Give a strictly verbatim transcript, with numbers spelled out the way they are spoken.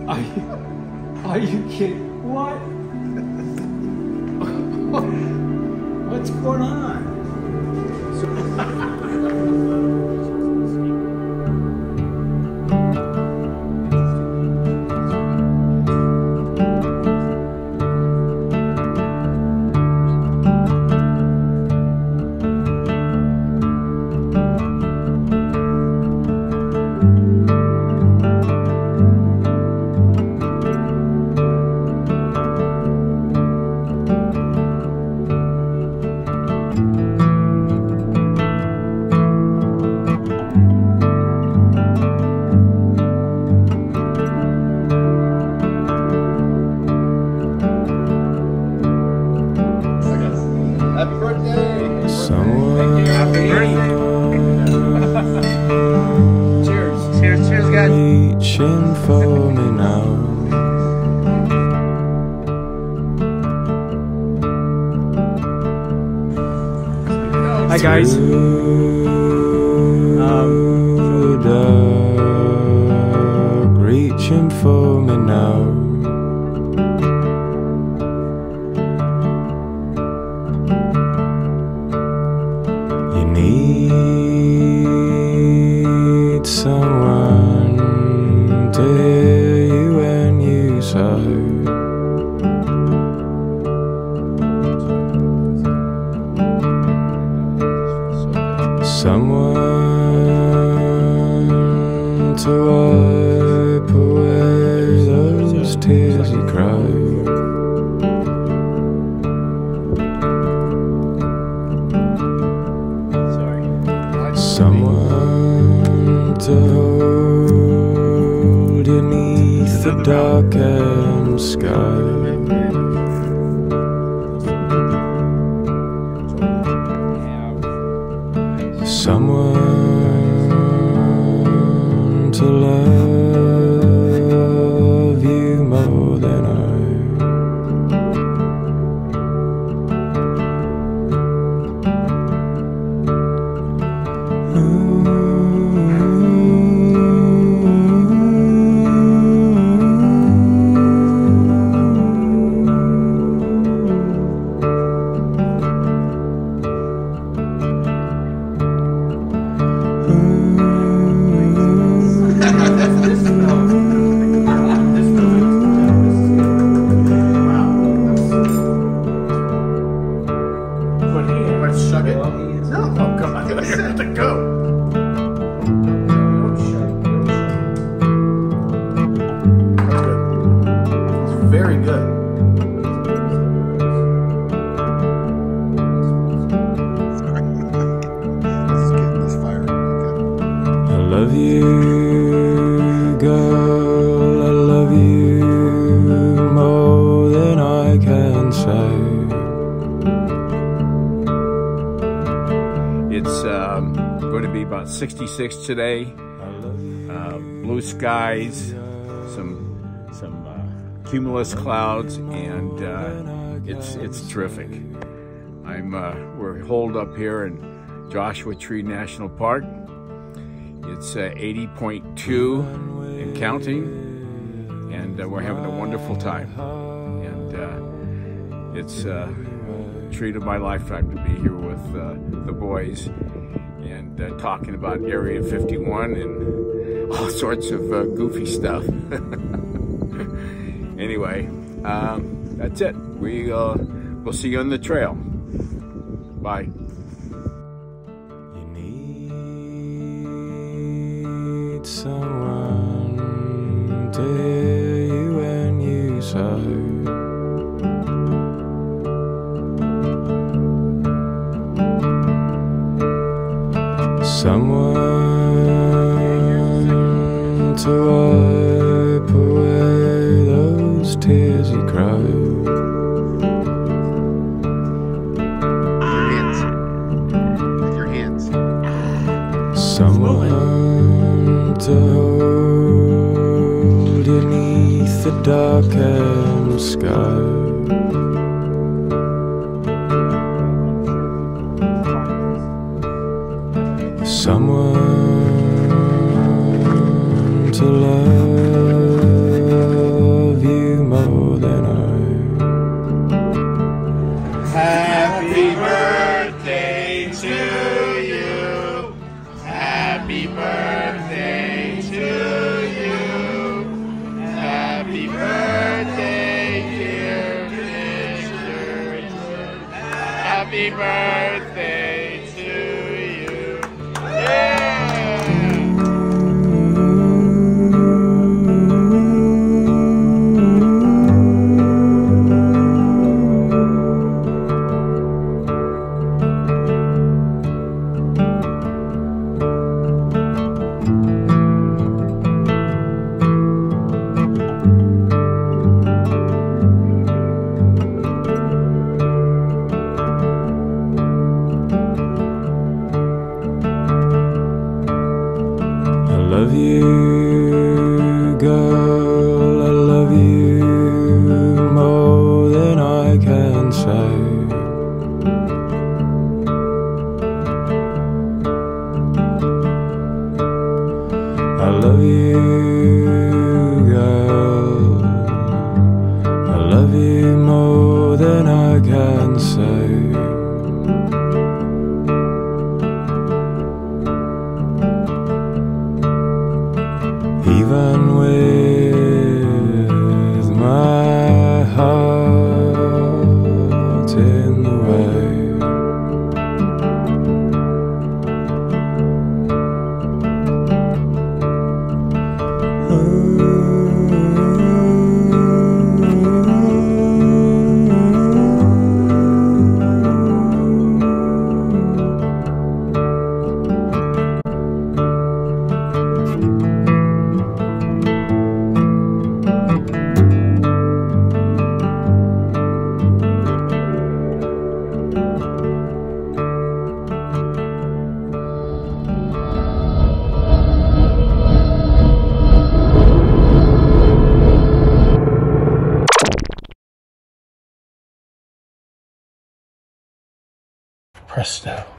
Are you, are you kidding? What? What's going on? Happy birthday! Someone Happy birthday! Cheers! Cheers! Cheers, guys! reaching for me now. Hi guys. Um, Through the dark, reaching for me now. You need someone to hear you when you sigh. Someone to wipe away those tears you cry. Someone to hold you neath the darkened sky. Someone to love you more than I. Let's shug it. No, oh, come on. I have to go. That's good. It's very good. Let's get this fire. I love you, girl, I love you more than I can say. it's um, going to be about sixty-six today. Uh, blue skies, some some uh, cumulus clouds, and uh, it's it's terrific. I'm uh, we're holed up here in Joshua Tree National Park. It's uh, eighty point two and counting, and uh, we're having a wonderful time. And uh, it's uh, a treat of my lifetime to be here with uh, the boys and uh, talking about Area fifty-one and all sorts of uh, goofy stuff. Anyway, um, that's it. We uh, we'll see you on the trail. Bye. Someone to hear you when you sigh. Someone to wipe away those tears you cry. Hands. With your hands. Someone to hold you neath the darkened sky. Someone to love Happy birthday to you. Yeah! I love you, girl, I love you more than I can say. I love you, girl, I love you more than I can say. Even with my heart in the way, Presto.